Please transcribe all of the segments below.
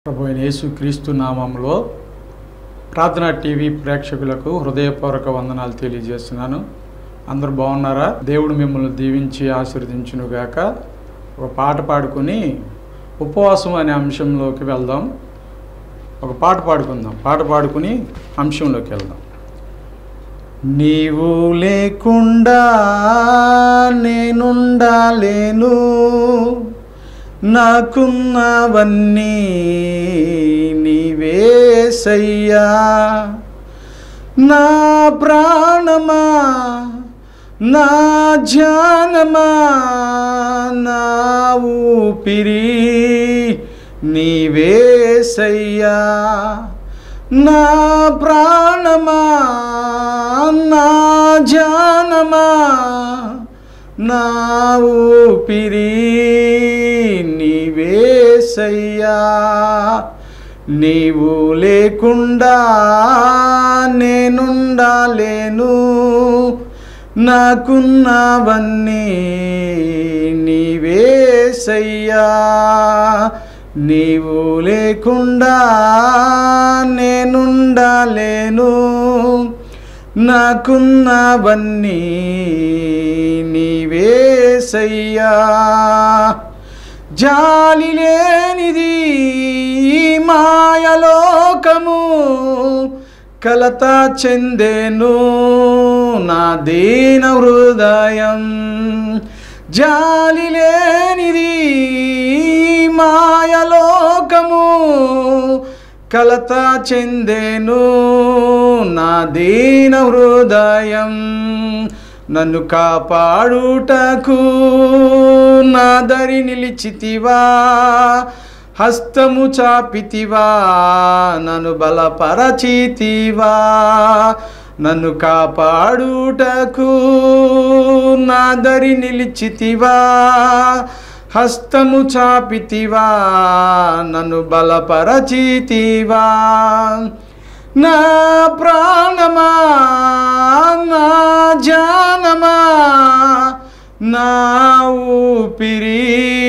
ప్రభు అయిన యేసుక్రీస్తు నామములో ప్రార్థనా టీవీ ప్రేక్షకులకు హృదయపూర్వక వందనాలు తెలియజేస్తున్నాను. అందరూ బాగున్నారా? దేవుడు మిమ్మల్ని దీవించి ఆశీర్వదించునుగాక. ఒక పాట పాడుకొని ఉపవాసం అనే అంశంలోకి వెళ్దాం. ఒక పాట పాడుకుందాం. పాట పాడుకుని అంశంలోకి వెళ్దాం. నీవు లేకుండా నేనుండలేను, నాకున్నవన్నీ నీవేసయ్యా. నా ప్రాణమా, నా ధ్యానమా, నా ఊపిరి నీవేసయ్యా. నా ప్రాణమా, నా ధ్యానమా, నా ఊపిరి నీవేసయ్యా. నీవు లేకుండా నేనుండలేను, నాకున్నవన్నీ నీవేసయ్యా. నీవు లేకుండా నేనుండలేను, నాకున్నవన్నీ నీవేసయ్యా. జాలి లేనిది మాయలోకము, కలత చెందేను నా దీన హృదయం. జాలి లేనిది మాయలోకము, కలత చెందేను నా దీన హృదయం. నన్ను కాపాడుటకు నా దరి నిలిచితివా, హస్తము చాపితివా, నన్ను బలపరచితివా. నన్ను కాపాడుటకు నా దరి నిలిచితివా, హస్తము చాపితివా, నన్ను బలపరచితివా. నా ప్రాణమా, నా ధ్యానమా, నా ఊపిరి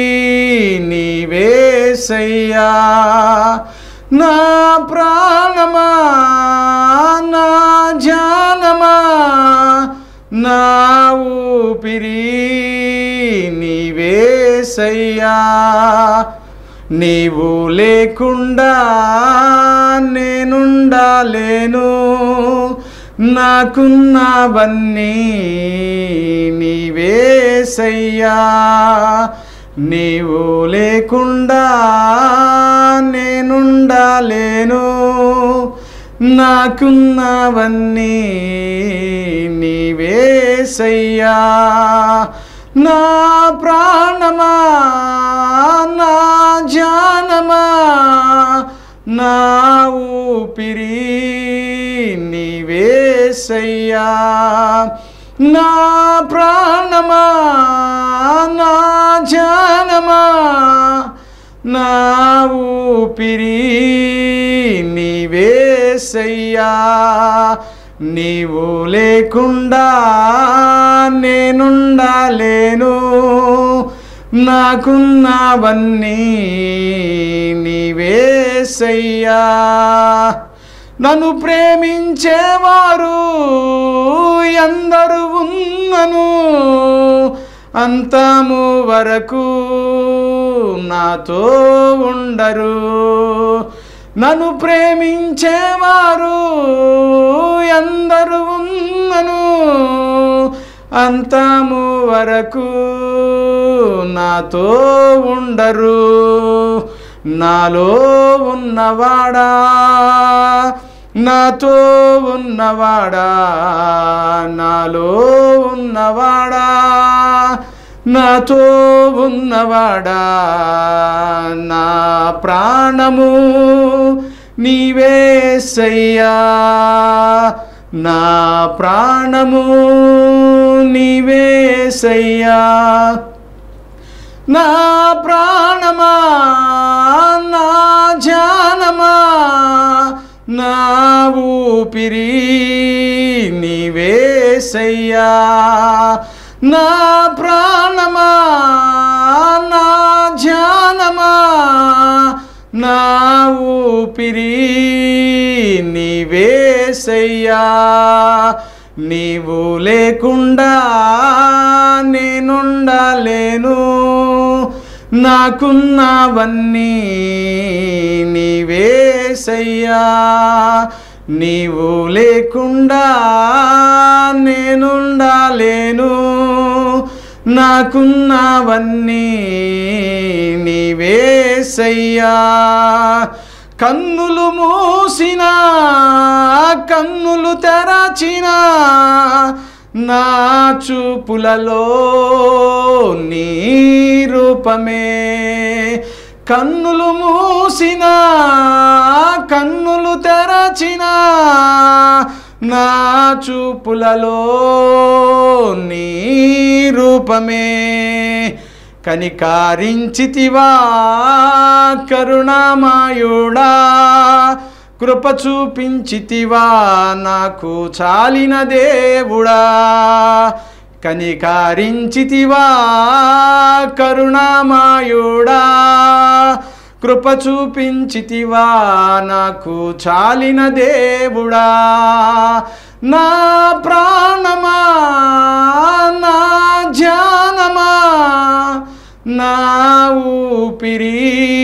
నీవేసయ్యా. నా ప్రాణమా, నా ధ్యానమా, నా ఊపిరి నీవేసయ్యా. నీవు లేకుండా నేనుండలేను, నాకున్నవన్నీ నీవేసయ్యా. నీవు లేకుండా నేనుండలేను, నాకున్నవన్నీ నీవేసయ్యా. నా ప్రాణమా, నా ధ్యానమా, నా ఊపిరి నీవేసయ్యా. నా ప్రాణమా, నా ధ్యానమా, నా ఊపిరి నీవేసయ్యా. నీవు లేకుండా నేనుండలేను, నాకున్నవన్నీ నీవేసయ్యా. నన్ను ప్రేమించేవారు ఎందరు ఉన్నను, అంతము వరకు నాతో ఉండరు. నన్ను ప్రేమించేవారు ఎందరు ఉన్నను, అంతము వరకు నాతో ఉండరు. నాలో ఉన్నవాడా, నాతో ఉన్నవాడా, నాలో ఉన్నవాడా, నాతో ఉన్నవాడా. నా ప్రాణము నీవేసయ్యా. నా ప్రాణము నీవేసయ్యా. నా ప్రాణమా, నా ధ్యానమా, నా ఊపిరి నీవేసయ్యా. నా ప్రాణమా, నా ధ్యానమా, నా ఊపిరి నీవేసయ్యా, నీవు లేకుండా నేనుండలేను, నాకున్నవన్నీ నీవేసయ్యా, నీవు లేకుండా నేనుండలేను, నాకున్నవన్నీ నీవేసయ్యా. కన్నులు మూసినా కన్నులు తెరచినా నా చూపులలో నీ రూపమే, కన్నులు మూసినా కన్నులు తెరచినా నా చూపులలో నీ రూపమే. కనికారించితివా కరుణామయుడా, కృప చూపించితివా నాకు చాలిన దేవుడా. కనికారించితివా కరుణామయుడా, కృప చూపించితివా నాకు చాలిన దేవుడా. నా ప్రాణమా నా ధ్యానమా నా ఊపిరి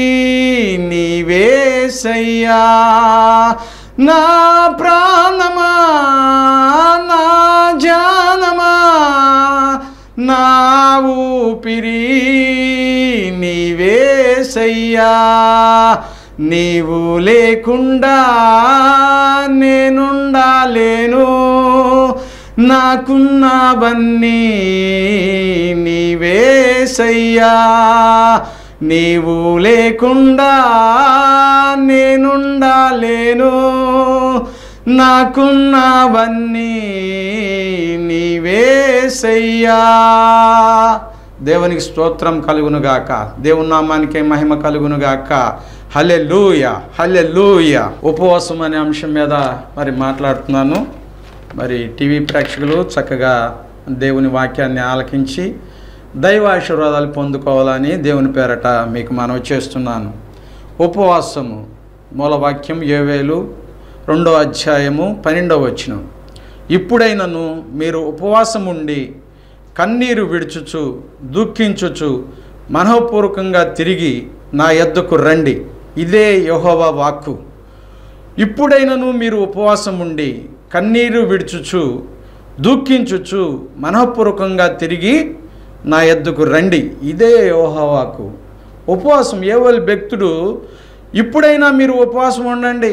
నీవేసయ్యా, నా ప్రాణమా నా ధ్యానమా నా ఊపిరి నీవేసయ్యా, నీవు లేకుండా నేనుండలేను, నాకున్నవన్నీ నీవేసయ్యా, నీవు లేకుండా నేనుండలేను, నాకున్నవన్నీ నీవేసయ్యా. దేవునికి స్తోత్రం కలుగునుగాక, దేవుని నామానికే మహిమ కలుగునుగాక. హల్లెలూయా హల్లెలూయా. ఉపవాసం అనే అంశం మీద మరి మాట్లాడుతున్నాను. మరి టీవీ ప్రేక్షకులు చక్కగా దేవుని వాక్యాన్ని ఆలకించి దైవ ఆశీర్వాదాలు పొందుకోవాలని దేవుని పేరట మీకు మనవి చేస్తున్నాను. ఉపవాసము మూలవాక్యం యోవేలు 2వ అధ్యాయము 12వ వచనం. ఇప్పుడైనను మీరు ఉపవాసం ఉండి కన్నీరు విడుచుచు దుఃఖించుచు మనఃపూర్వకంగా తిరిగి నా యొద్దకు రండి, ఇదే యెహోవా వాక్కు. ఇప్పుడైనను మీరు ఉపవాసం ఉండి కన్నీరు విడుచుచు దుఃఖించుచు మనఃపూర్వకంగా తిరిగి నా యొద్దకు రండి, ఇదే యెహోవా వాక్కు. ఉపవాసం యోవేలు భక్తుడు ఇప్పుడైనా మీరు ఉపవాసం ఉండండి,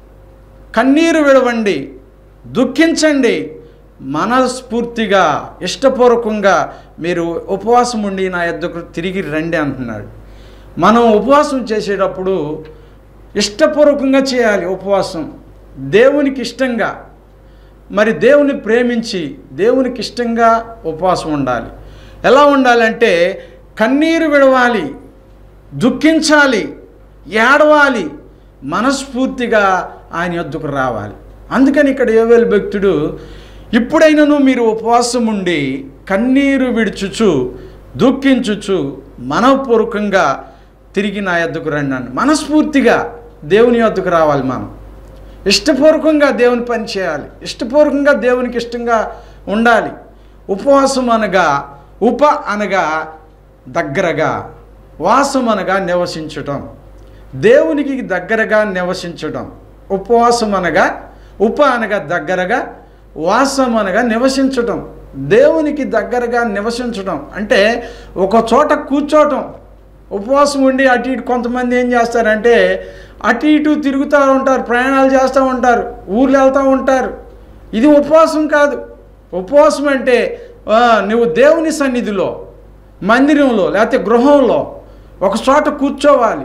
కన్నీరు విడవండి, దుఃఖించండి, మనస్ఫూర్తిగా ఇష్టపూర్వకంగా మీరు ఉపవాసం ఉండి నా యొద్దకు తిరిగి రండి అంటున్నాడు. మనం ఉపవాసం చేసేటప్పుడు ఇష్టపూర్వకంగా చేయాలి. ఉపవాసం దేవునికి ఇష్టంగా, మరి దేవుని ప్రేమించి దేవునికి ఇష్టంగా ఉపవాసం ఉండాలి. ఎలా ఉండాలంటే కన్నీరు విడవాలి, దుఃఖించాలి, ఏడవాలి, మనస్ఫూర్తిగా ఆయన యొద్దకు రావాలి. అందుకని ఇక్కడ యోవేలు భక్తుడు ఇప్పుడైనను మీరు ఉపవాసం ఉండి కన్నీరు విడుచుచు దుఃఖించుచు మనఃపూర్వకంగా తిరిగి నా యొద్దకు రండి అని. మనస్ఫూర్తిగా దేవుని యొద్దకు రావాలి. మనం ఇష్టపూర్వకంగా దేవుని పని చేయాలి, ఇష్టపూర్వకంగా దేవునికి ఇష్టంగా ఉండాలి. ఉపవాసం అనగా ఉప అనగా దగ్గరగా, వాసం అనగా నివసించటం, దేవునికి దగ్గరగా నివసించటం. ఉపవాసం అనగా ఉప అనగా దగ్గరగా, వాసం అనగా నివసించటం. దేవునికి దగ్గరగా నివసించటం అంటే ఒక చోట కూర్చోవటం. ఉపవాసం ఉండి అటు ఇటు కొంతమంది ఏం చేస్తారంటే అటు ఇటు తిరుగుతూ ఉంటారు, ప్రయాణాలు చేస్తూ ఉంటారు, ఊర్లు వెళ్తూ ఉంటారు. ఇది ఉపవాసం కాదు. ఉపవాసం అంటే నువ్వు దేవుని సన్నిధిలో, మందిరంలో లేకపోతే గృహంలో ఒక చోట కూర్చోవాలి.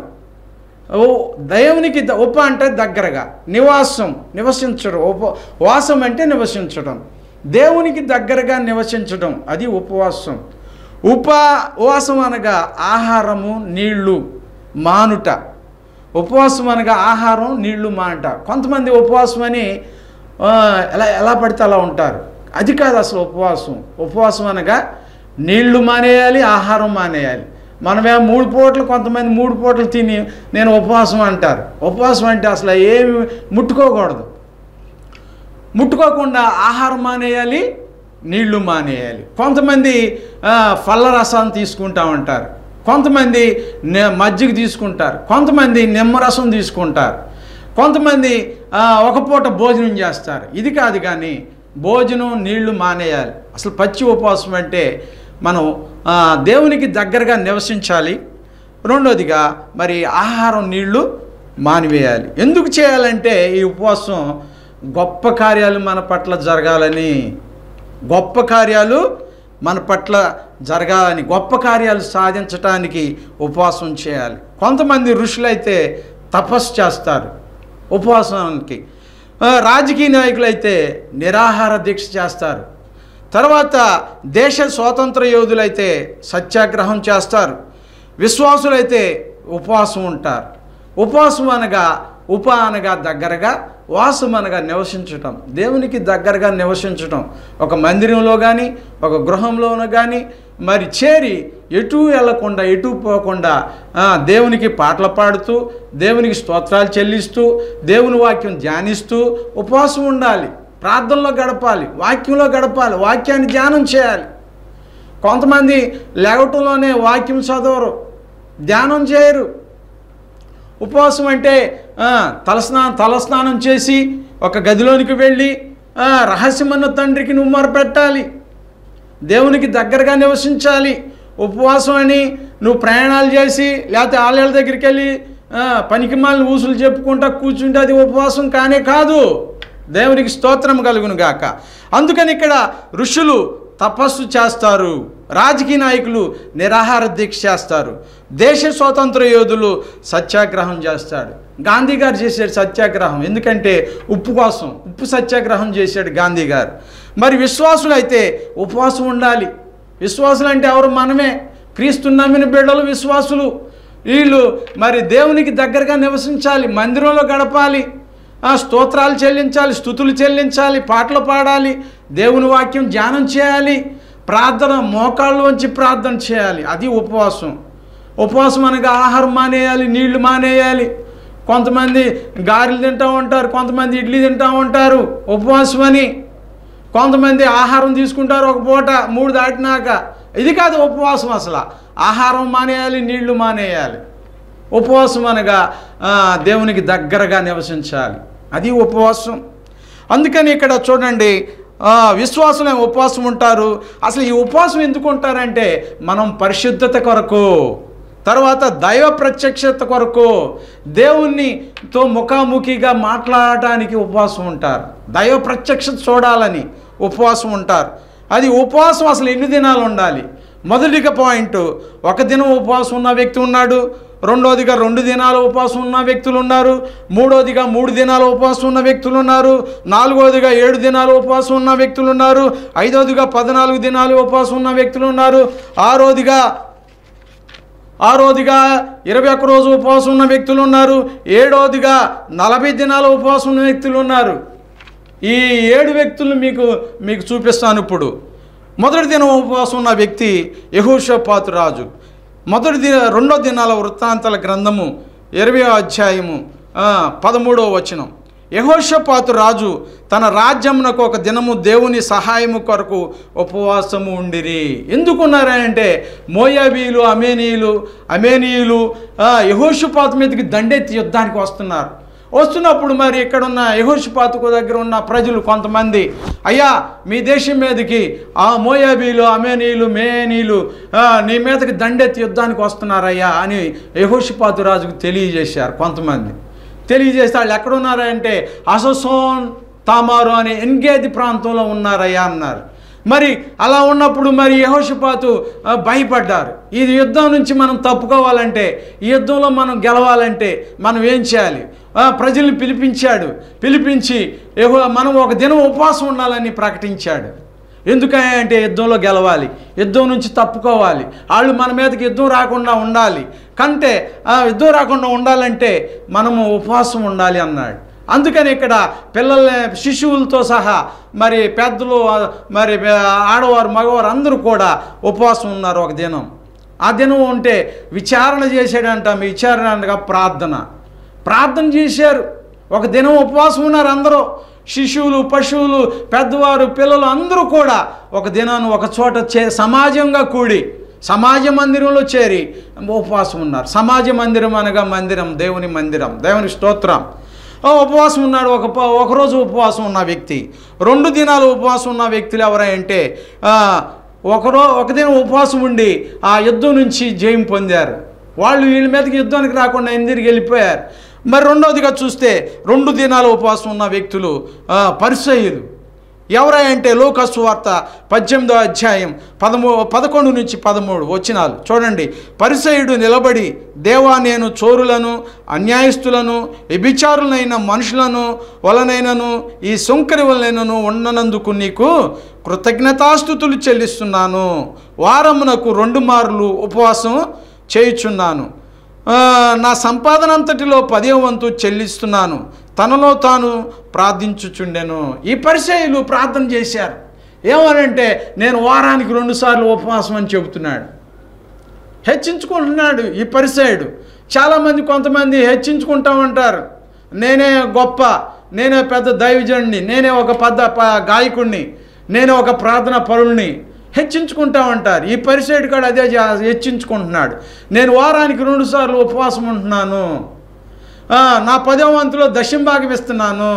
దేవునికి ఉప అంటే దగ్గరగా, నివాసం నివసించడం, వాసం అంటే నివసించడం, దేవునికి దగ్గరగా నివసించడం, అది ఉపవాసం. ఉపవాసం అనగా ఆహారము నీళ్లు మానుట. ఉపవాసం అనగా ఆహారం నీళ్లు మానుట. కొంతమంది ఉపవాసం అని ఎలా పడితే అలా ఉంటారు. అది కాదు అసలు ఉపవాసం. ఉపవాసం అనగా నీళ్లు మానేయాలి, ఆహారం మానేయాలి. మనమేమో 3 పూటలు, కొంతమంది 3 పూటలు తిని నేను ఉపవాసం అంటారు. ఉపవాసం అంటే అసలు ఏమి ముట్టుకోకూడదు. ముట్టుకోకుండా ఆహారం మానేయాలి, నీళ్లు మానేయాలి. కొంతమంది పళ్ళ రసాన్ని తీసుకుంటా ఉంటారు, కొంతమంది మజ్జిగ తీసుకుంటారు, కొంతమంది నిమ్మరసం తీసుకుంటారు, కొంతమంది ఒక పూట భోజనం చేస్తారు. ఇది కాదు, కానీ భోజనం నీళ్లు మానేయాలి. అసలు పచ్చి ఉపవాసం అంటే మనం దేవునికి దగ్గరగా నివసించాలి. రెండోదిగా మరి ఆహారం నీళ్లు మానివేయాలి. ఎందుకు చేయాలంటే ఈ ఉపవాసం గొప్ప కార్యాలు మన పట్ల జరగాలని, గొప్ప కార్యాలు మన పట్ల జరగాలని, గొప్ప కార్యాలు సాధించటానికి ఉపవాసం చేయాలి. కొంతమంది ఋషులైతే తపస్సు చేస్తారు ఉపవాసానికి. రాజకీయ నాయకులైతే నిరాహార దీక్ష చేస్తారు. తర్వాత దేశ స్వాతంత్ర యోధులైతే సత్యాగ్రహం చేస్తారు. విశ్వాసులైతే ఉపవాసం ఉంటారు. ఉపవాసం అనగా అనగా దగ్గరగా, వాసం అనగా నివసించటం, దేవునికి దగ్గరగా నివసించటం. ఒక మందిరంలో కానీ ఒక గృహంలోనూ కానీ మరి చేరి ఎటు వెళ్ళకుండా, ఎటు పోకుండా దేవునికి పాటలు పాడుతూ, దేవునికి స్తోత్రాలు చెల్లిస్తూ, దేవుని వాక్యం ధ్యానిస్తూ ఉపవాసం ఉండాలి. ప్రార్థనలో గడపాలి, వాక్యంలో గడపాలి, వాక్యాన్ని ధ్యానం చేయాలి. కొంతమంది లేవటంలోనే వాక్యం చదవరు, ధ్యానం చేయరు. ఉపవాసం అంటే తలస్నానం చేసి ఒక గదిలోనికి వెళ్ళి రహస్యమన్న తండ్రికి నువ్వు మొరపెట్టాలి, దేవునికి దగ్గరగా నివసించాలి. ఉపవాసం అని నువ్వు ప్రయాణాలు చేసి లేకపోతే ఆలయాల దగ్గరికి వెళ్ళి పనికిమాలిన ఊసులు చెప్పుకుంటా కూర్చుంటే అది ఉపవాసం కానే కాదు. దేవునికి స్తోత్రం కలుగును గాక. అందుకని ఇక్కడ ఋషులు తపస్సు చేస్తారు, రాజకీయ నాయకులు నిరాహార దీక్ష చేస్తారు, దేశ స్వాతంత్ర యోధులు సత్యాగ్రహం చేస్తాడు. గాంధీ గారు చేశాడు సత్యాగ్రహం, ఎందుకంటే ఉప్పు కోసం, ఉప్పు సత్యాగ్రహం చేశాడు గాంధీ గారు. మరి విశ్వాసులు అయితే ఉపవాసం ఉండాలి. విశ్వాసులు అంటే ఎవరు? మనమే, క్రీస్తు నమ్మిన బిడ్డలు విశ్వాసులు. వీళ్ళు మరి దేవునికి దగ్గరగా నివసించాలి, మందిరంలో గడపాలి, స్తోత్రాలు చెల్లించాలి, స్తుతులు చెల్లించాలి, పాటలు పాడాలి, దేవుని వాక్యం ధ్యానం చేయాలి, ప్రార్థన మోకాళ్ళు వంచి ప్రార్థన చేయాలి. అది ఉపవాసం. ఉపవాసం అనగా ఆహారం మానేయాలి, నీళ్లు మానేయాలి. కొంతమంది గారెలు తింటూ ఉంటారు, కొంతమంది ఇడ్లీ తింటూ ఉంటారు ఉపవాసం అని. కొంతమంది ఆహారం తీసుకుంటారు ఒక పూట 3 దాటినాక. ఇది కాదు ఉపవాసం. అసలు ఆహారం మానేయాలి, నీళ్లు మానేయాలి. ఉపవాసం అనగా దేవునికి దగ్గరగా నివసించాలి, అది ఉపవాసం. అందుకని ఇక్కడ చూడండి, విశ్వాసులు ఉపవాసం ఉంటారు. అసలు ఈ ఉపవాసం ఎందుకు ఉంటారంటే మనం పరిశుద్ధత కొరకు, తర్వాత దైవ ప్రత్యక్షత కొరకు, దేవునితో ముఖాముఖిగా మాట్లాడటానికి ఉపవాసం ఉంటారు. దైవ ప్రత్యక్షత చూడాలని ఉపవాసం ఉంటారు. అది ఉపవాసం అసలు ఎన్ని దినాలు ఉండాలి? మొదటిగా పాయింట్, 1 దినం ఉపవాసం ఉన్న వ్యక్తి ఉన్నాడు, రెండోదిగా 2 దినాలు ఉపవాసం ఉన్న వ్యక్తులు ఉన్నారు, మూడోదిగా 3 దినాలు ఉపవాసం ఉన్న వ్యక్తులు ఉన్నారు, నాలుగోదిగా 7 దినాలు ఉపవాసం ఉన్న వ్యక్తులు ఉన్నారు, ఐదోదిగా 14 దినాలు ఉపవాసం ఉన్న వ్యక్తులు ఉన్నారు, ఆరోదిగా 21 రోజు ఉపవాసం ఉన్న వ్యక్తులు ఉన్నారు, ఏడోదిగా 40 దినాలు ఉపవాసం ఉన్న వ్యక్తులు ఉన్నారు. ఈ 7 వ్యక్తులను మీకు చూపిస్తాను ఇప్పుడు. మొదటి దినం ఉపవాసం ఉన్న వ్యక్తి యెహోషాపాతు రాజు. 2వ దినాల వృత్తాంతాల గ్రంథము 20వ అధ్యాయము 13వ వచనం. యెహోషాపాతు రాజు తన రాజ్యమునకు 1 దినము దేవుని సహాయము కొరకు ఉపవాసము ఉండిరి. ఎందుకున్నారంటే మోయాబీలు, అమేనీయులు యెహోషాపాతు మీదకి దండెత్తి యుద్ధానికి వస్తున్నప్పుడు మరి ఇక్కడున్న యెహోషాపాతు దగ్గర ఉన్న ప్రజలు కొంతమంది, అయ్యా మీ దేశం మీదకి మోయాబీలు, అమేనీయులు, మేనీయులు నీ మీదకి దండెత్తి యుద్ధానికి వస్తున్నారయ్యా అని యెహోషాపాతు రాజుకు తెలియజేశారు. కొంతమంది తెలియజేస్తే వాళ్ళు ఎక్కడున్నారంటే హససోన్ తామారు అనే ఎన్గేది ప్రాంతంలో ఉన్నారయ్యా అన్నారు. మరి అలా ఉన్నప్పుడు మరి యెహోషాపాతు భయపడ్డారు. ఈ యుద్ధం నుంచి మనం తప్పుకోవాలంటే, ఈ యుద్ధంలో మనం గెలవాలంటే మనం ఏం చేయాలి? ప్రజల్ని పిలిపించి మనం 1 దినం ఉపవాసం ఉండాలని ప్రకటించాడు. ఎందుకంటే యుద్ధంలో గెలవాలి, యుద్ధం నుంచి తప్పుకోవాలి, వాళ్ళు మన మీదకి యుద్ధం రాకుండా ఉండాలి. కంటే యుద్ధం రాకుండా ఉండాలంటే మనము ఉపవాసం ఉండాలి అన్నాడు. అందుకని ఇక్కడ శిశువులతో సహా మరి పెద్దలు, మరి ఆడవారు, మగవారు అందరూ కూడా ఉపవాసం ఉన్నారు 1 దినం. ఆ దినం ఉంటే విచారణ చేశాడంట. విచారణ అనగా ప్రార్థన చేశారు. ఒక దినం ఉపవాసం ఉన్నారు అందరూ, శిశువులు, పశువులు, పెద్దవారు, పిల్లలు అందరూ కూడా ఒక దినాన్ని ఒక చోట సమాజంగా కూడి సమాజ మందిరంలో చేరి ఉపవాసం ఉన్నారు. సమాజ మందిరం అనగా మందిరం, దేవుని మందిరం, దేవుని స్తోత్రం. ఉపవాసం ఉన్నాడు. ఒకరోజు ఉపవాసం ఉన్న వ్యక్తి, 2 దినాలు ఉపవాసం ఉన్న వ్యక్తులు ఎవరంటే ఒక దినం ఉపవాసం ఉండి ఆ యుద్ధం నుంచి జయం పొందారు. వాళ్ళు వీళ్ళ మీదకి యుద్ధానికి రాకుండా ఎదురుకి వెళ్ళిపోయారు. మరి రెండవదిగా చూస్తే 2 దినాలు ఉపవాసం ఉన్న వ్యక్తులు పరిసయ్యులు. ఎవరంటే లూకా సువార్త 18వ అధ్యాయం 11 నుంచి 13 వచనాలు చూడండి. పరిసయ్యుడు నిలబడి, దేవా, నేను చోరులను, అన్యాయస్తులను, వ్యభిచారులైన మనుషులను వలనైనను ఈ సుంకరి వలనైనను ఉండనందుకు నీకు కృతజ్ఞతాస్తుతులు చెల్లిస్తున్నాను. వారమునకు 2 మార్లు ఉపవాసం చేయుచున్నాను. నా సంపాదన అంతటిలో 10వ వంతు చెల్లిస్తున్నాను. తనలో తాను ప్రార్థించుచుండెను. ఈ పరిసయ్యులు ప్రార్థన చేశారు. ఏమనంటే నేను వారానికి 2 సార్లు ఉపవాసం అని చెబుతున్నాడు. హెచ్చించుకుంటున్నాడు ఈ పరిసయ్యుడు. చాలామంది కొంతమంది హెచ్చించుకుంటా ఉంటారు. నేనే గొప్ప, నేనే పెద్ద దైవజనుడిని, నేనే ఒక పెద్ద గాయకుడిని, నేనే ఒక ప్రార్థనా పరుల్ని హెచ్చించుకుంటా ఉంటారు. ఈ పరిసయ్యుడు కూడా అదే హెచ్చించుకుంటున్నాడు. నేను వారానికి 2 సార్లు ఉపవాసం ఉంటున్నాను, నా 10వ వంతులో దశంభాగం ఇస్తున్నాను.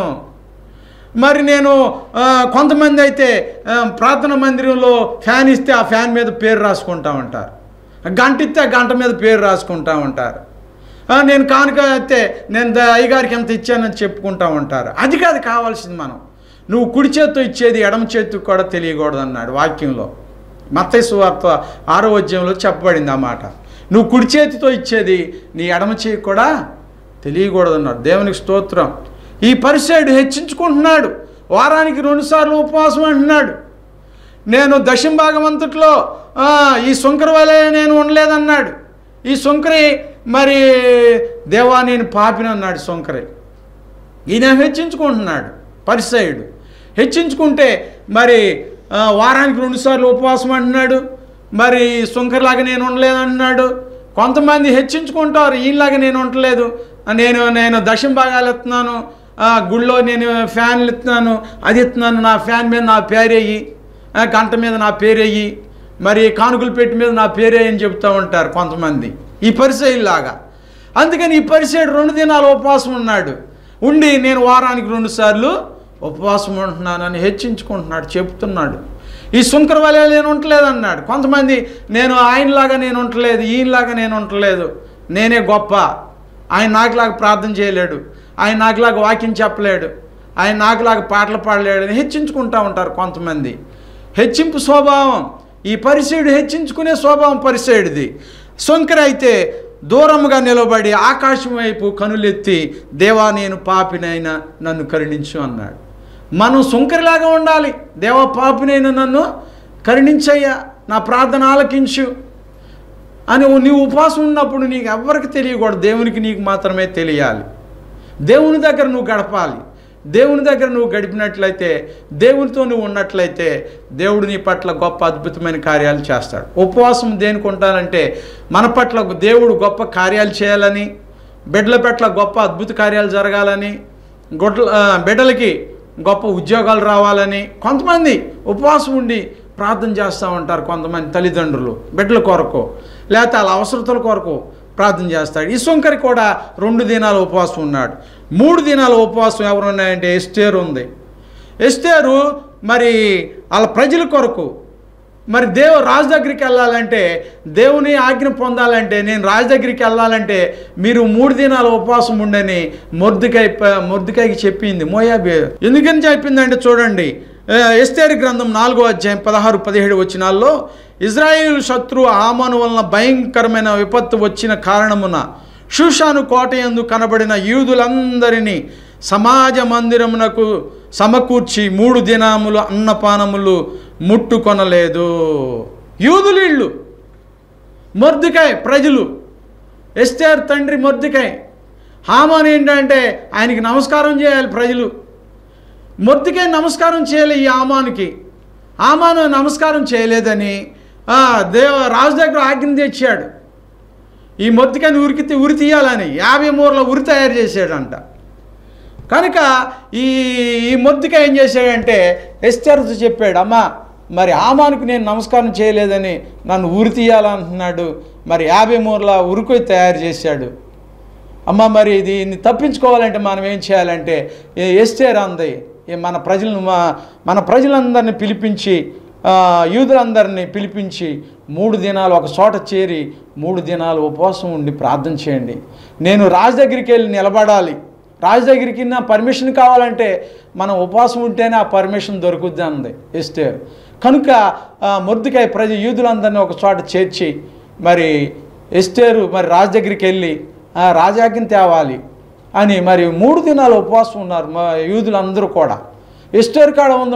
మరి నేను కొంతమంది అయితే ప్రార్థన మందిరంలో ఫ్యాన్ ఇస్తే ఆ ఫ్యాన్ మీద పేరు రాసుకుంటా ఉంటారు, గంట ఇస్తే ఆ గంట మీద పేరు రాసుకుంటా ఉంటారు. నేను కానుక అయితే నేను అయ్యగారికి ఎంత ఇచ్చానని చెప్పుకుంటా ఉంటారు. అది కాదు కావాల్సింది. నువ్వు కుడి చేత్తో ఇచ్చేది ఎడమ చేతికి కూడా తెలియకూడదు అన్నాడు వాక్యంలో. మత్తయి సువార్త 6వ అధ్యాయంలో చెప్పబడింది ఆ మాట. నువ్వు కుడి చేతితో ఇచ్చేది నీ ఎడమ చేయి కూడా తెలియకూడదు అన్నాడు. దేవునికి స్తోత్రం. ఈ పరిసయ్యుడు హెచ్చించుకుంటున్నాడు. వారానికి 2 సార్లు ఉపవాసం అంటున్నాడు. నేను దశంభాగం అంతట్లో ఈ సుంకరి వలె నేను ఉండలేదన్నాడు. ఈ సుంకరి మరి దేవా నేను పాపినన్నాడు సుంకరి. ఈయన హెచ్చించుకుంటున్నాడు పరిసయ్యుడు. హెచ్చించుకుంటే మరి వారానికి 2 సార్లు ఉపవాసం అంటున్నాడు. మరి సుంకరిలాగా నేను ఉండలేదన్నాడు. కొంతమంది హెచ్చించుకుంటారు, ఈయనలాగా నేను ఉండలేదు, నేను దశంభాగాలు ఇస్తున్నాను, గుళ్ళో నేను ఫ్యాన్లు ఇస్తున్నాను, అది ఇస్తున్నాను, నా ఫ్యాన్ మీద నా పేరేయి, గంట మీద నా పేరేయి, మరి కానుకల పెట్టి మీద నా పేరేయి అని చెప్తూ ఉంటారు కొంతమంది ఈ పరిసయ్యులాగా. అందుకని ఈ పరిసయ్యుడు 2 దినాలు ఉపవాసం ఉన్నాడు. ఉండి నేను వారానికి 2 సార్లు ఉపవాసం ఉంటున్నానని హెచ్చించుకుంటున్నాడు, చెప్తున్నాడు. ఈ సుంకరి వలె నేను ఉండలేదు అన్నాడు. కొంతమంది నేను ఆయనలాగా నేను ఉండలేదు, ఈయనలాగా నేను ఉండలేదు, నేనే గొప్ప, ఆయన నాకులాగా ప్రార్థన చేయలేడు, ఆయన నాకులాగా వాక్యం చెప్పలేడు, ఆయన నాకులాగా పాటలు పాడలేడు అని హెచ్చించుకుంటూ ఉంటారు కొంతమంది. హెచ్చింపు స్వభావం. ఈ పరిసయ్యుడు హెచ్చించుకునే స్వభావం పరిసయ్యుడిది. సుంకరి అయితే దూరముగా నిలబడి ఆకాశం వైపు కనులెత్తి, దేవా నేను పాపినైనా నన్ను కరుణించు అన్నాడు. మనం సుంకరిలాగా ఉండాలి. దేవా పాపినైనా నన్ను కరుణించయ్యా, నా ప్రార్థన ఆలకించు అని నీవు ఉపవాసం ఉన్నప్పుడు నీకు ఎవ్వరికి తెలియకూడదు, దేవునికి నీకు మాత్రమే తెలియాలి. దేవుని దగ్గర నువ్వు గడపాలి. దేవుని దగ్గర నువ్వు గడిపినట్లయితే, దేవునితో నువ్వు ఉన్నట్లయితే దేవుడు నీ పట్ల గొప్ప అద్భుతమైన కార్యాలు చేస్తాడు. ఉపవాసం దేనికి ఉంటానంటే మన పట్ల దేవుడు గొప్ప కార్యాలు చేయాలని, బిడ్డల పట్ల గొప్ప అద్భుత కార్యాలు జరగాలని, బిడ్డలకి గొప్ప ఉద్యోగాలు రావాలని కొంతమంది ఉపవాసం ఉండి ప్రార్థన చేస్తూ ఉంటారు. కొంతమంది తల్లిదండ్రులు బిడ్డల కొరకు లేకపోతే వాళ్ళ అవసరతల కొరకు ప్రార్థన చేస్తాడు. ఈ సుంకరి కూడా 2 దినాలు ఉపవాసం ఉన్నాడు. 3 దినాల ఉపవాసం ఎవరు ఉన్నాయంటే ఎస్తేరు ఉంది. ఎస్తేరు మరి వాళ్ళ ప్రజల కొరకు, మరి రాజు దగ్గరికి వెళ్ళాలంటే, దేవుని ఆజ్ఞ పొందాలంటే, నేను రాజు దగ్గరికి వెళ్ళాలంటే మీరు 3 దినాల ఉపవాసం ఉండని మొర్దెకైకి చెప్పింది మోయాబు. ఎందుకని చెప్పిందంటే చూడండి, ఎస్తేరు గ్రంథం 4వ అధ్యాయం 16-17 వచనాల్లో, ఇజ్రాయేలు శత్రు హామాను వలన భయంకరమైన విపత్తు వచ్చిన కారణమున షూషాను కోటయందు కనబడిన యూదులందరినీ సమాజ మందిరమునకు సమకూర్చి 3 దినములు అన్నపానములు ముట్టుకొనలేదు. యూదులీళ్ళు, మొర్దెకై ప్రజలు, ఎస్తేరు తండ్రి మొర్దెకై. హామాను ఏంటంటే ఆయనకి నమస్కారం చేయాలి ప్రజలు. మొర్దెకై నమస్కారం చేయాలి ఈ హామానుకి. హామాను నమస్కారం చేయలేదని రాజు దగ్గర ఆజ్ఞ తెచ్చాడు, ఈ మొద్దుకాయని ఉరి తీయాలని 50 మూరల ఉరి తయారు చేశాడంట. కనుక ఈ మొద్దుకాయ ఏం చేశాడంటే ఎస్తేరుతో చెప్పాడు, అమ్మ మరి హామానుకు నేను నమస్కారం చేయలేదని నన్ను ఉరి తీయాలంటున్నాడు, మరి 50 మూరల ఉరికి తయారు చేశాడు. అమ్మ మరి దీన్ని తప్పించుకోవాలంటే మనం ఏం చేయాలంటే ఎస్తేరు అంది, మన ప్రజలందరినీ పిలిపించి, యూదులందరినీ పిలిపించి 3 దినాలు ఒక చోట చేరి 3 దినాలు ఉపవాసం ఉండి ప్రార్థన చేయండి. నేను రాజు దగ్గరికి వెళ్ళి నిలబడాలి, రాజు దగ్గరికి నా పర్మిషన్ కావాలంటే మనం ఉపవాసం ఉంటేనే ఆ పర్మిషన్ దొరుకుద్ది అంది ఎస్తేరు. కనుక మొర్దెకై యూదులందరినీ ఒక చోట చేర్చి మరి ఎస్తేరు మరి రాజు దగ్గరికి వెళ్ళి రాజాజ్ఞ తేవాలి అని మరి 3 దినాలు ఉపవాసం ఉన్నారు మా యూదులందరూ కూడా. ఎస్తేరు కాడ ఉంది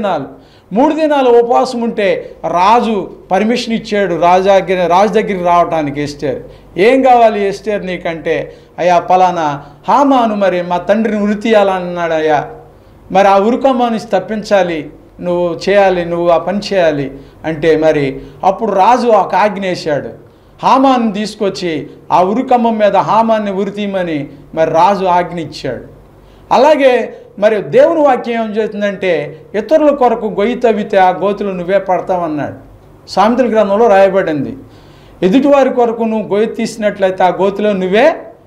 3 దినాలు ఉపవాసం ఉంటే రాజు పర్మిషన్ ఇచ్చాడు రాజు దగ్గరికి రావడానికి. ఎస్తేరు ఏం కావాలి ఎస్తేరు నీకంటే, అయ్యా పలానా హామాను మరి మా తండ్రిని ఉరి తీయాలన్నాడు అయ్యా, మరి ఆ ఉరికమ్మని తప్పించాలి, నువ్వు ఆ పని చేయాలి అంటే మరి అప్పుడు రాజు ఒక ఆజ్ఞ వేశాడు, హామాన్ని తీసుకొచ్చి ఆ ఉరికమ్మం మీద హామాన్ని ఉరి తీయమని మరి రాజు ఆజ్ఞ ఇచ్చాడు. అలాగే మరి దేవుని వాక్యం ఏం చేస్తుందంటే ఇతరుల కొరకు గొయ్యి తవ్వితే ఆ గోతులు నువ్వే పడతావన్నాడు. సామెతల గ్రంథంలో రాయబడింది, ఎదుటివారి కొరకు నువ్వు గొయ్యి తీసినట్లయితే ఆ గోతులో నువ్వే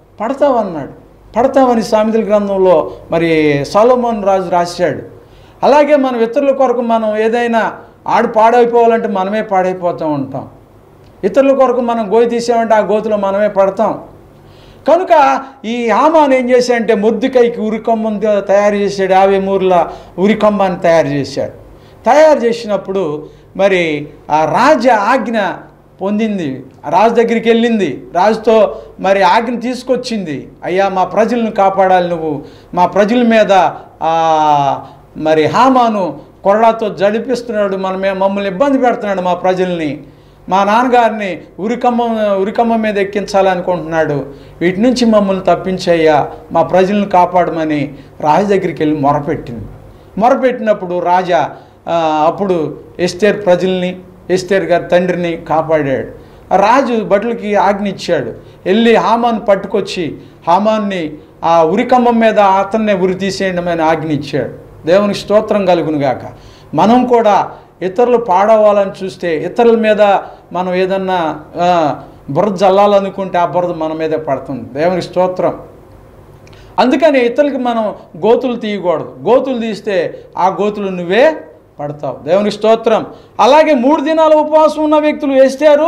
పడతావని సామెతల గ్రంథంలో మరి సొలొమోను రాజు రాశాడు. అలాగే మనం ఇతరుల కొరకు మనం ఏదైనా పాడైపోవాలంటే మనమే పాడైపోతూ ఉంటాం. ఇతరుల కొరకు మనం గోయి తీసామంటే ఆ గోతులో మనమే పడతాం. కనుక ఈ హామాను ఏం చేశాడంటే మొర్దెకైకి ఉరికొమ్మను తయారు చేశాడు, 50 మూరల ఉరికొమ్మని తయారు చేసినప్పుడు మరి ఆ రాజ ఆజ్ఞ పొందింది, రాజు దగ్గరికి వెళ్ళింది, రాజుతో మరి ఆజ్ఞ తీసుకొచ్చింది, అయ్యా మా ప్రజలను కాపాడాలి, నువ్వు మా ప్రజల మీద మరి హామాను కొరడాతో జడిపిస్తున్నాడు, మమ్మల్ని ఇబ్బంది పెడుతున్నాడు, మా ప్రజల్ని, మా నాన్నగారిని ఉరికమ్మ మీద ఎక్కించాలనుకుంటున్నాడు, వీటి నుంచి మమ్మల్ని తప్పించయ్యా, మా ప్రజలను కాపాడమని రాజు దగ్గరికి వెళ్ళి మొరపెట్టినప్పుడు రాజా అప్పుడు ఎస్తేరు గారి తండ్రిని కాపాడాడు. రాజు భటులకి ఆజ్ఞ ఇచ్చాడు, వెళ్ళి హామాను పట్టుకొచ్చి హామాన్ని ఆ ఉరికమ్మం మీద అతన్నే ఉరి తీసేయడమని ఆజ్ఞ ఇచ్చాడు. దేవునికి స్తోత్రం కలుగును గాక. మనం కూడా ఇతరులు పాడవాలని చూస్తే, ఇతరుల మీద మనం ఏదన్నా బురద జల్లాలనుకుంటే ఆ బురద మన మీదే పడుతుంది. దేవునికి స్తోత్రం. అందుకని ఇతరులకి మనం గోతులు తీయకూడదు, గోతులు తీస్తే ఆ గోతులు నువ్వే పడతావు. దేవునికి స్తోత్రం. అలాగే 3 దినాలు ఉపవాసం ఉన్న వ్యక్తులు ఎస్తేరు,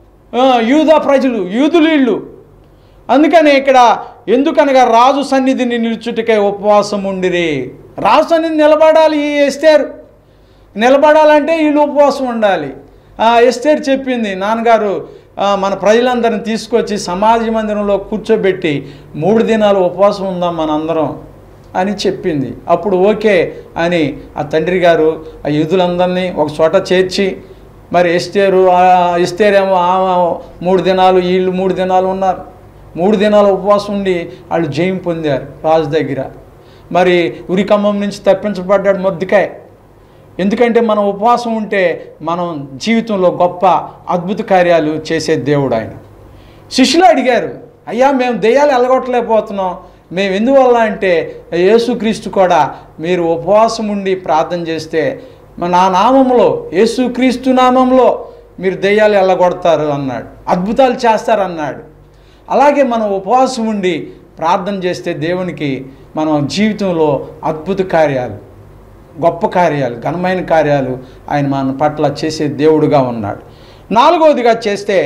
యూదా ప్రజలు, యూదులీళ్ళు. అందుకని ఇక్కడ ఎందుకనగా రాజు సన్నిధిని నిలుచుటకై ఉపవాసం ఉండిరి. రాజు సన్నిధి నిలబడాలి, ఈ ఎస్తేరు నిలబడాలంటే వీళ్ళు ఉపవాసం ఉండాలి. ఎస్తేరు చెప్పింది, నాన్నగారు మన ప్రజలందరిని తీసుకొచ్చి సమాజ మందిరంలో కూర్చోబెట్టి 3 దినాలు ఉపవాసం ఉందాం మనందరం అని చెప్పింది. అప్పుడు ఓకే అని ఆ తండ్రి గారు ఆ యూదులందరినీ ఒక చోట చేర్చి మరి ఎస్తేరేమో 3 దినాలు, వీళ్ళు 3 దినాలు ఉన్నారు. 3 దినాలు ఉపవాసం ఉండి వాళ్ళు జయం పొందారు రాజు దగ్గర. మరి ఉరికమ్మం నుంచి తప్పించబడ్డాడు మొర్దెకై. ఎందుకంటే మనం ఉపవాసం ఉంటే మనం జీవితంలో గొప్ప అద్భుత కార్యాలు చేసే దేవుడు ఆయన. శిష్యులు అడిగారు, అయ్యా మేము దెయ్యాలు ఎల్లగొట్టలేకపోతున్నాం, మేము ఎందువల్ల అంటే యేసుక్రీస్తు కూడా మీరు ఉపవాసం ఉండి ప్రార్థన చేస్తే నా నామంలో, యేసుక్రీస్తు నామంలో మీరు దెయ్యాలు ఎల్లగొడతారు అన్నాడు, అద్భుతాలు చేస్తారన్నాడు. అలాగే మనం ఉపవాసం ఉండి ప్రార్థన చేస్తే దేవునికి మనం జీవితంలో అద్భుత కార్యాలు, గొప్ప కార్యాలు, ఘనమైన కార్యాలు ఆయన మన పట్ల చేసే దేవుడుగా ఉన్నాడు. 4వదిగా చేస్తే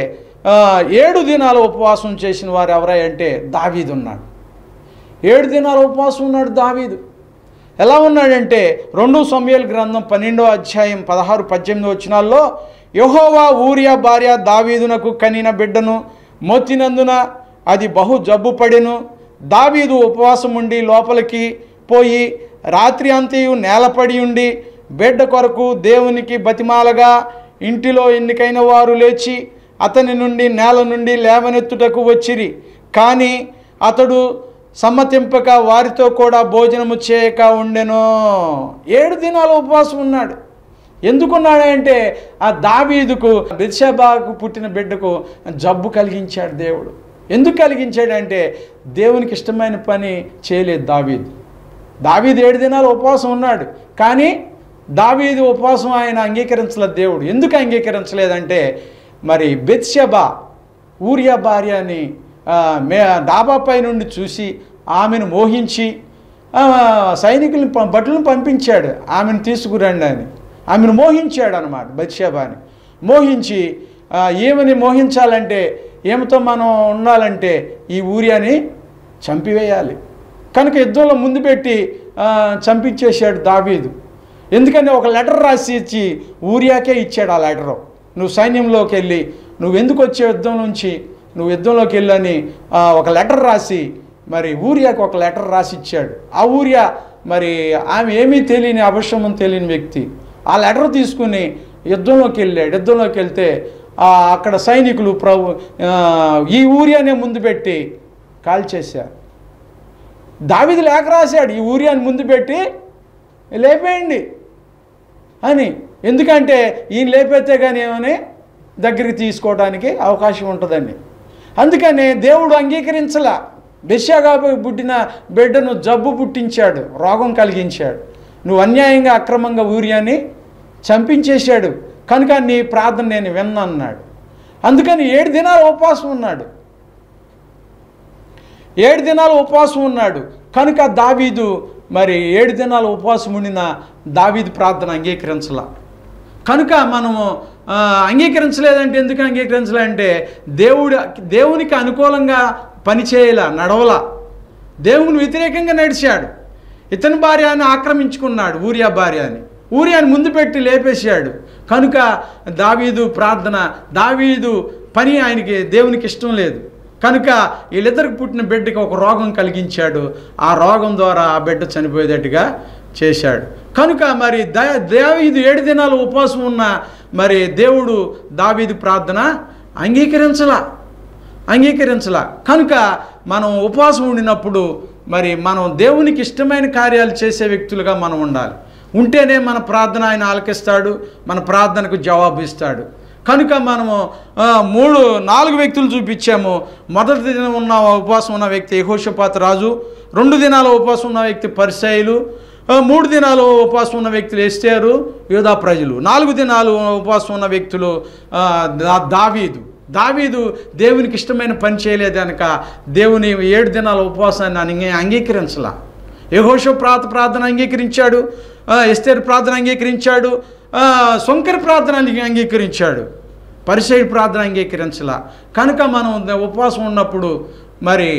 7 దినాలు ఉపవాసం చేసిన వారు ఎవరంటే దావీదు ఉన్నాడు. 7 దినాలు ఉపవాసం ఉన్నాడు దావీదు. ఎలా ఉన్నాడంటే 2 సమూయేలు గ్రంథం 12వ అధ్యాయం 16-18 వచనాల్లో, యెహోవా ఊరియా భార్య దావీదునకు కనిన బిడ్డను మోతినందున అది బహు జబ్బు పడెను. దావీదు ఉపవాసం ఉండి లోపలికి పోయి రాత్రి అంతయు నేలపడి ఉండి బిడ్డ కొరకు దేవునికి బతిమాలగా ఇంటిలో ఎన్నికైన వారు లేచి అతని నుండి నేల నుండి లేవనెత్తుటకు వచ్చిరి. కానీ అతడు సమ్మతింపక వారితో కూడా భోజనము చేయక ఉండెను. 7 దినాలు ఉపవాసం ఉన్నాడు. ఎందుకున్నాడంటే ఆ దావీదుకు బెత్షెబాకు పుట్టిన బిడ్డకు జబ్బు కలిగించాడు దేవుడు. ఎందుకు కలిగించాడంటే దేవునికి ఇష్టమైన పని చేయలేదు దావీదు 7 దినాలు ఉపవాసం ఉన్నాడు, కానీ దావీదు ఉపవాసం ఆయన అంగీకరించలేదు దేవుడు. ఎందుకు అంగీకరించలేదంటే మరి బెత్షెబా ఊరియా భార్య అని డాబాపై నుండి చూసి ఆమెను మోహించి సైనికులను భటులను పంపించాడు, ఆమెను తీసుకురండి అని. ఆమెను మోహించాడు అన్నమాట. బెత్షెబాని మోహించి ఏమని మోహించాలంటే ఏమితో మనం ఉండాలంటే ఈ ఊరియాని చంపివేయాలి. కనుక యుద్ధంలో ముందు పెట్టి చంపించేశాడు దావీదు. ఎందుకంటే ఒక లెటర్ రాసి ఇచ్చి ఊరియాకే ఇచ్చాడు. ఆ లెటరు, నువ్వు సైన్యంలోకి వెళ్ళి నువ్వు ఎందుకు వచ్చే యుద్ధం నుంచి నువ్వు యుద్ధంలోకి వెళ్ళని ఒక లెటర్ రాసి మరి ఊరియాకు ఒక లెటర్ రాసి ఇచ్చాడు. ఆ ఊరియా మరి ఆమె ఏమీ తెలియని అపశమనం తెలియని వ్యక్తి ఆ లెటర్ తీసుకుని యుద్ధంలోకి వెళ్ళాడు. యుద్ధంలోకి వెళ్తే అక్కడ సైనికులు ఈ ఊరియానే ముందు పెట్టి కాల్చేశారు. దావీదు లేఖ రాశాడు, ఈ ఊరియాని ముందు పెట్టి లేపేయండి అని. ఎందుకంటే ఈయన లేపేస్తే కానీ ఏమని దగ్గరికి తీసుకోవడానికి అవకాశం ఉంటుందండి. అందుకని దేవుడు అంగీకరించలా. బెత్షెబాకు పుట్టిన బిడ్డను జబ్బు పుట్టించాడు, రోగం కలిగించాడు. నువ్వు అన్యాయంగా అక్రమంగా ఊరియాని చంపించేశాడు, కనుక నీ ప్రార్థన నేను విన్నా అన్నాడు. అందుకని 7 దినాలు ఉపవాసం ఉన్నాడు. 7 దినాలు ఉపవాసం ఉన్నాడు. కనుక దావీదు మరి 7 దినాలు ఉపవాసం ఉండిన దావీదు ప్రార్థన అంగీకరించలా. కనుక మనము అంగీకరించలేదంటే ఎందుకు అంగీకరించలేదంటే దేవునికి అనుకూలంగా పనిచేయాల, నడవలా. దేవుని వ్యతిరేకంగా నడిచాడు. ఇతని భార్యని ఆక్రమించుకున్నాడు, ఊరియా భార్యని. ఊరియాని ముందు పెట్టి లేపేశాడు. కనుక దావీదు ప్రార్థన, దావీదు పని ఆయనకి దేవునికి ఇష్టం లేదు. కనుక వీళ్ళిద్దరికి పుట్టిన బిడ్డకి ఒక రోగం కలిగించాడు. ఆ రోగం ద్వారా ఆ బిడ్డ చనిపోయేటట్టుగా చేశాడు. కనుక మరి దావీదు 7 దినాలు ఉపవాసం ఉన్న మరి దేవుడు దావీదు ప్రార్థన అంగీకరించలా. కనుక మనం ఉపవాసం ఉండినప్పుడు మరి మనం దేవునికి ఇష్టమైన కార్యాలు చేసే వ్యక్తులుగా మనం ఉండాలి. ఉంటేనే మన ప్రార్థన ఆయన ఆలకిస్తాడు, మన ప్రార్థనకు జవాబు ఇస్తాడు. కనుక మనము 4 వ్యక్తులు చూపించాము. మొదటి దినం ఉన్న ఉపవాసం ఉన్న వ్యక్తి యెహోషాపాతు రాజు, 2 దినాల ఉపవాసం ఉన్న వ్యక్తి పరిసయ్యులు, 3 దినాలు ఉపవాసం ఉన్న వ్యక్తులు ఎస్తేరు, యూదా ప్రజలు, 4 దినాలు ఉపవాసం ఉన్న వ్యక్తులు దావీదు దేవునికి ఇష్టమైన పని చేయలేదు కనుక దేవుని 7 దినాల ఉపవాసాన్ని అంగీకరించలా. యెహోషాపాతు ప్రార్థన అంగీకరించాడు, ఎస్తేరు ప్రార్థన అంగీకరించాడు, సొంకరి ప్రార్థన అంగీకరించాడు, పరిసయ్యుడి ప్రార్థన అంగీకరించలా. కనుక మనం ఉపవాసం ఉన్నప్పుడు మరి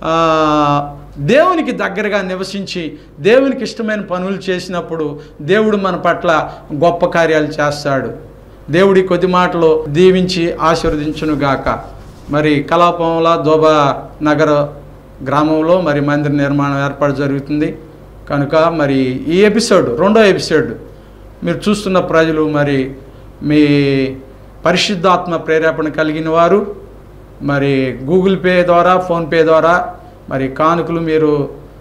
దేవునికి దగ్గరగా నివసించి దేవునికి ఇష్టమైన పనులు చేసినప్పుడు దేవుడు మన పట్ల గొప్ప కార్యాలు చేస్తాడు. దేవుడి కొద్ది మాటలు దీవించి ఆశీర్వదించునుగాక. మరి కలాపంలా దోబా నగర గ్రామంలో మరి మందిర నిర్మాణం ఏర్పాటు జరుగుతుంది. కనుక మరి ఈ ఎపిసోడ్ 2వ ఎపిసోడ్ మీరు చూస్తున్న ప్రజలు మరి మీ పరిశుద్ధాత్మ ప్రేరేపణ కలిగిన వారు మరి గూగుల్ పే ద్వారా, ఫోన్పే ద్వారా మరి కానుకలు మీరు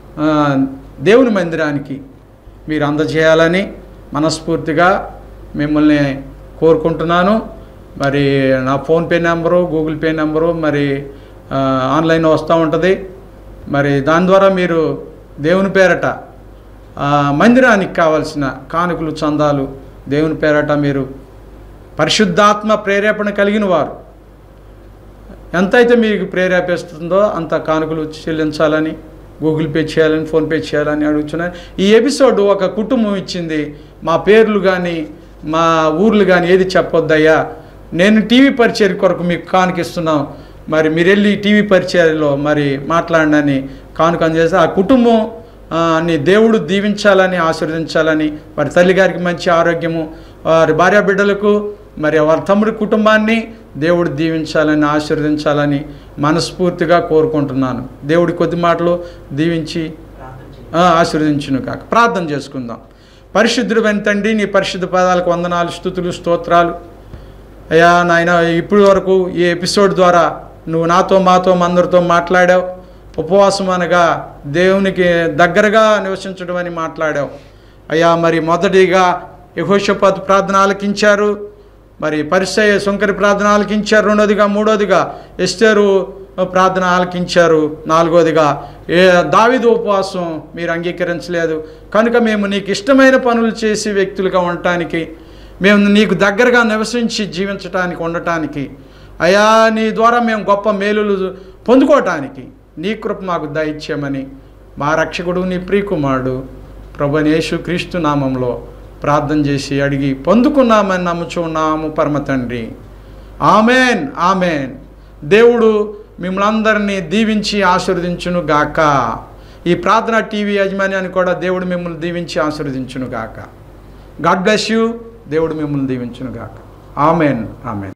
దేవుని మందిరానికి మీరు అందజేయాలని మనస్ఫూర్తిగా మిమ్మల్ని కోరుకుంటున్నాను. మరి నా PhonePe number, Google Pay number మరి ఆన్లైన్లో వస్తూ ఉంటుంది. మరి దాని ద్వారా మీరు దేవుని పేరట మందిరానికి కావాల్సిన కానుకలు, చందాలు దేవుని పేరట మీరు పరిశుద్ధాత్మ ప్రేరేపణ కలిగిన వారు ఎంతైతే మీకు ప్రేరేపిస్తుందో అంత కానుకలు చెల్లించాలని, గూగుల్ పే చేయాలని, ఫోన్పే చేయాలని అడుగుతున్నాను. ఈ ఎపిసోడ్ ఒక కుటుంబం ఇచ్చింది. మా పేర్లు కానీ మా ఊర్లు కానీ ఏది చెప్పొద్దయ్యా, నేను టీవీ పరిచయం కొరకు మీకు కానుకిస్తున్నాం, మరి మీరు వెళ్ళి టీవీ పరిచర్యలో మరి మాట్లాడనని కానుక అందజేస్తే ఆ కుటుంబం ని దేవుడు దీవించాలని, ఆశీర్వదించాలని, వారి తల్లిగారికి మంచి ఆరోగ్యము, వారి భార్య బిడ్డలకు మరి వారి తమ్ముడి కుటుంబాన్ని దేవుడు దీవించాలని, ఆశీర్వదించాలని మనస్ఫూర్తిగా కోరుకుంటున్నాను. దేవుడి కొద్ది మాటలు దీవించి ఆశీర్వదించును కాక. ప్రార్థన చేసుకుందాం. పరిశుద్ధుడైన తండ్రి, నీ పరిశుద్ధ పదాలకు వందనాలు, స్తుతులు, స్తోత్రాలు అయ్యా నాయన. ఇప్పటి వరకు ఈ ఎపిసోడ్ ద్వారా నువ్వు నాతో, మాతో, అందరితో మాట్లాడావు. ఉపవాసం అనగా దేవునికి దగ్గరగా నివసించడం అని మాట్లాడావు అయ్యా. మరి మొదటిగా యెహోషాపాతు ప్రార్థన ఆలకించారు, మరి పరిసయ్య సుంకరి ప్రార్థన ఆలకించారు, రెండోదిగా మూడోదిగా ఎస్తేరు ప్రార్థన ఆలకించారు, నాలుగోదిగా దావీదు ఉపవాసం మీరు అంగీకరించలేదు కనుక మేము నీకు ఇష్టమైన పనులు చేసి వ్యక్తులుగా ఉండటానికి, మేము నీకు దగ్గరగా నివసించి జీవించటానికి ఉండటానికి, అయా నీ ద్వారా మేము గొప్ప మేలులు పొందుకోవటానికి నీ కృప మాకు దయచేయమని మా రక్షకుడు నీ ప్రియకుమారుడు ప్రభువైన యేసుక్రీస్తు నామంలో ప్రార్థన చేసి అడిగి పొందుకున్నామని నమ్ముచున్నాము పరమ తండ్రి. Amen, amen. దేవుడు మిమ్మల్ని అందరినీ దీవించి ఆశీర్వదించును గాక. ఈ ప్రార్థన టీవీ యాజమాన్యాన్ని కూడా దేవుడు మిమ్మల్ని దీవించి ఆశీర్వదించును గాక. God bless you. దేవుడు మిమ్మల్ని దీవించును గాక. Amen, amen.